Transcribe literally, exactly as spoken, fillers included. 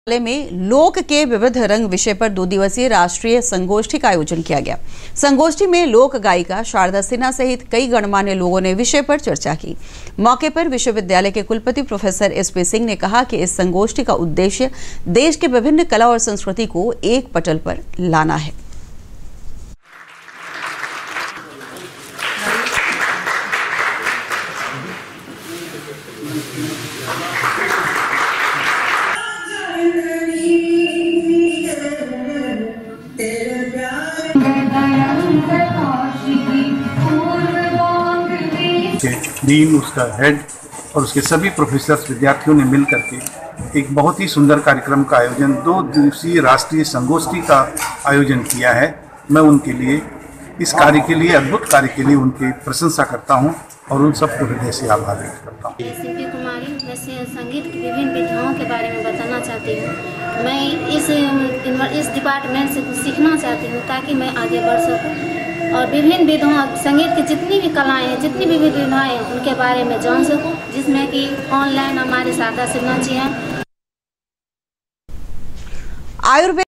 में लोक के विविध रंग विषय पर दो दिवसीय राष्ट्रीय संगोष्ठी का आयोजन किया गया। संगोष्ठी में लोक गायिका शारदा सिन्हा सहित कई गणमान्य लोगों ने विषय पर चर्चा की। मौके पर विश्वविद्यालय के कुलपति प्रोफेसर एस पी सिंह ने कहा कि इस संगोष्ठी का उद्देश्य देश के विभिन्न कला और संस्कृति को एक पटल पर लाना है। डीन, उसका हेड और उसके सभी प्रोफेसर्स विद्यार्थियों ने मिल करके एक बहुत ही सुंदर कार्यक्रम का आयोजन, दो दिवसीय राष्ट्रीय संगोष्ठी का आयोजन किया है। मैं उनके लिए, इस कार्य के लिए, अद्भुत कार्य के लिए उनकी प्रशंसा करता हूं और उन सबको हृदय से आभार व्यक्त करता हूं। शिल्पी कुमारी, वैसे संगीत की विभिन्न विधाओं के बारे में बताना चाहती हूँ। मैं इस इस डिपार्टमेंट से कुछ सीखना चाहती हूँ ताकि मैं आगे बढ़ सकूँ और विभिन्न विधाओं, संगीत की जितनी भी कलाएं हैं, जितनी भी विधाएं हैं, उनके बारे में जान सकूं, जिसमें कि ऑनलाइन हमारे शारदा सिन्हा जी हैं। आयुर्वेद